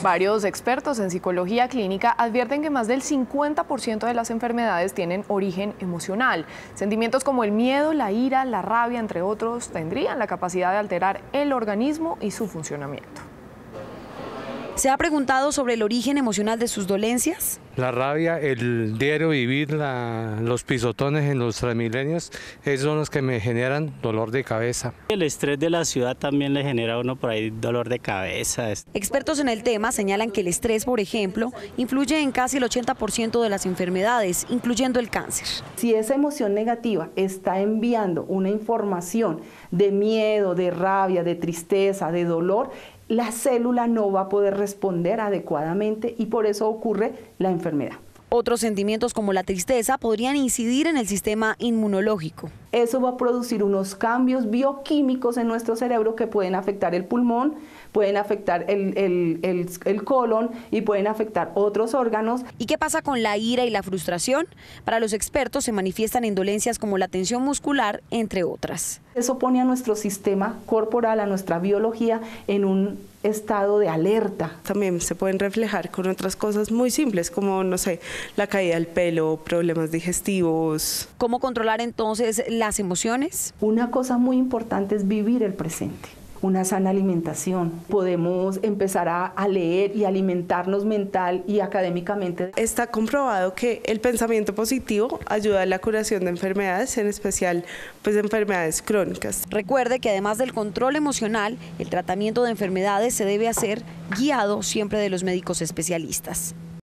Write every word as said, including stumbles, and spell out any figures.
Varios expertos en psicología clínica advierten que más del cincuenta por ciento de las enfermedades tienen origen emocional. Sentimientos como el miedo, la ira, la rabia, entre otros, tendrían la capacidad de alterar el organismo y su funcionamiento. ¿Se ha preguntado sobre el origen emocional de sus dolencias? La rabia, el diario vivir, la, los pisotones en los Transmilenios, esos son los que me generan dolor de cabeza. El estrés de la ciudad también le genera a uno por ahí dolor de cabeza. Expertos en el tema señalan que el estrés, por ejemplo, influye en casi el ochenta por ciento de las enfermedades, incluyendo el cáncer. Si esa emoción negativa está enviando una información de miedo, de rabia, de tristeza, de dolor, la célula no va a poder responder adecuadamente y por eso ocurre la enfermedad. Otros sentimientos como la tristeza podrían incidir en el sistema inmunológico. Eso va a producir unos cambios bioquímicos en nuestro cerebro que pueden afectar el pulmón, pueden afectar el, el, el, el colon y pueden afectar otros órganos. ¿Y qué pasa con la ira y la frustración? Para los expertos se manifiestan en dolencias como la tensión muscular, entre otras. Eso pone a nuestro sistema corporal, a nuestra biología, en un estado de alerta. También se pueden reflejar con otras cosas muy simples como, no sé, la caída del pelo, problemas digestivos. ¿Cómo controlar entonces las emociones? Una cosa muy importante es vivir el presente. Una sana alimentación. Podemos empezar a, a leer y alimentarnos mental y académicamente. Está comprobado que el pensamiento positivo ayuda a la curación de enfermedades, en especial pues, de enfermedades crónicas. Recuerde que además del control emocional, el tratamiento de enfermedades se debe hacer guiado siempre de los médicos especialistas.